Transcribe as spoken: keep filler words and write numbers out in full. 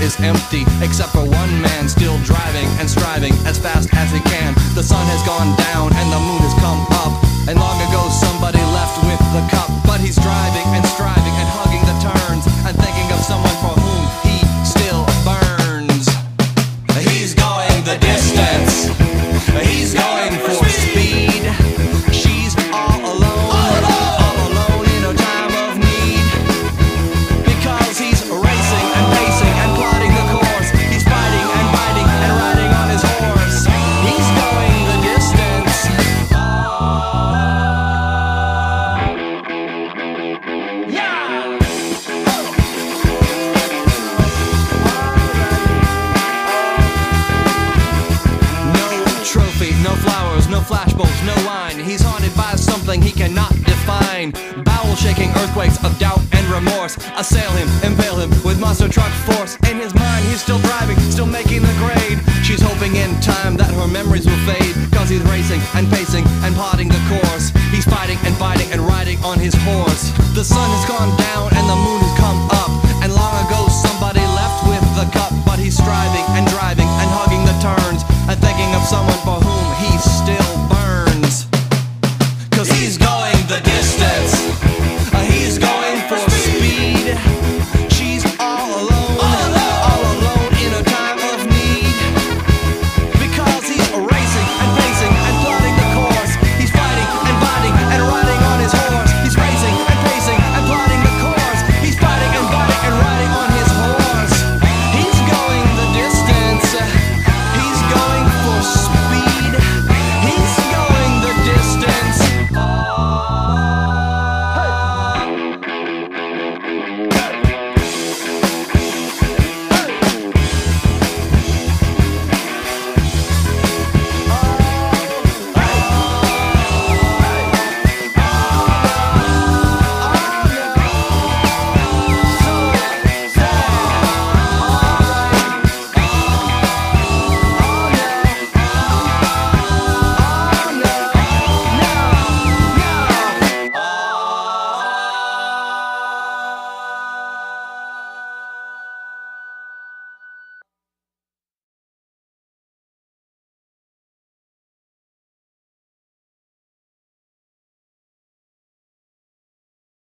is empty, except for one man still driving and striving as fast as he can. The sun has gone down and the moon has come up, and long ago somebody left with the cup. But he's driving and striving and hugging the turns and thinking of someone for whom he still burns. He's going the distance, he's going for speed. She's all alone, all alone in her time of need, because he's racing and pacing and plotting the course. He's fighting and biting and riding on his horse. He's going the distance. Yeah! No trophy, no flowers, no flashbulbs, no wine. He's haunted by something he cannot define. Bowel-shaking earthquakes of doubt and remorse assail him, impale